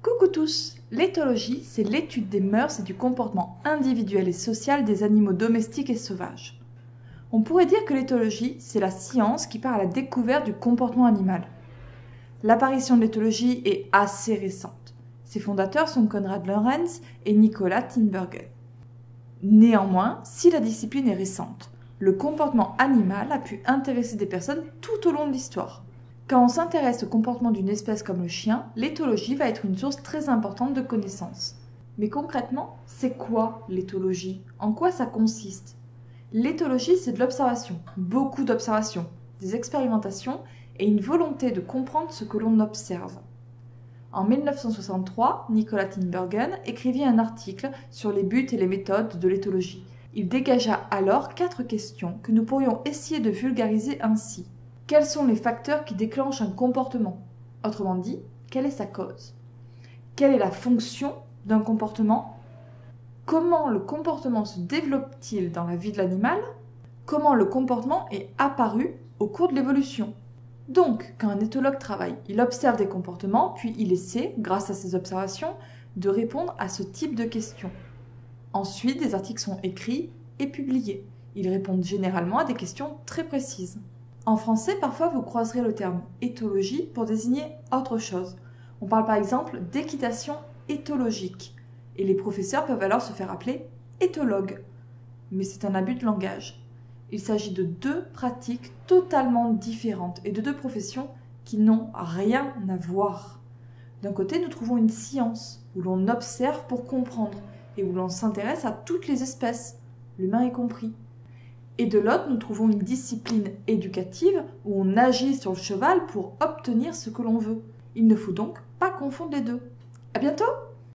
Coucou tous! L'éthologie, c'est l'étude des mœurs et du comportement individuel et social des animaux domestiques et sauvages. On pourrait dire que l'éthologie, c'est la science qui part à la découverte du comportement animal. L'apparition de l'éthologie est assez récente. Ses fondateurs sont Konrad Lorenz et Nicolas Tinbergen. Néanmoins, si la discipline est récente, le comportement animal a pu intéresser des personnes tout au long de l'histoire. Quand on s'intéresse au comportement d'une espèce comme le chien, l'éthologie va être une source très importante de connaissances. Mais concrètement, c'est quoi l'éthologie? En quoi ça consiste? L'éthologie, c'est de l'observation, beaucoup d'observations, des expérimentations et une volonté de comprendre ce que l'on observe. En 1963, Nicolas Tinbergen écrivit un article sur les buts et les méthodes de l'éthologie. Il dégagea alors 4 questions que nous pourrions essayer de vulgariser ainsi. Quels sont les facteurs qui déclenchent un comportement? Autrement dit, quelle est sa cause? Quelle est la fonction d'un comportement? Comment le comportement se développe-t-il dans la vie de l'animal? Comment le comportement est apparu au cours de l'évolution? Donc, quand un éthologue travaille, il observe des comportements, puis il essaie, grâce à ses observations, de répondre à ce type de questions. Ensuite, des articles sont écrits et publiés. Ils répondent généralement à des questions très précises. En français, parfois, vous croiserez le terme éthologie pour désigner autre chose. On parle par exemple d'équitation éthologique. Et les professeurs peuvent alors se faire appeler éthologues. Mais c'est un abus de langage. Il s'agit de 2 pratiques totalement différentes et de 2 professions qui n'ont rien à voir. D'un côté, nous trouvons une science où l'on observe pour comprendre et où l'on s'intéresse à toutes les espèces, l'humain y compris. Et de l'autre, nous trouvons une discipline éducative où on agit sur le cheval pour obtenir ce que l'on veut. Il ne faut donc pas confondre les deux. À bientôt!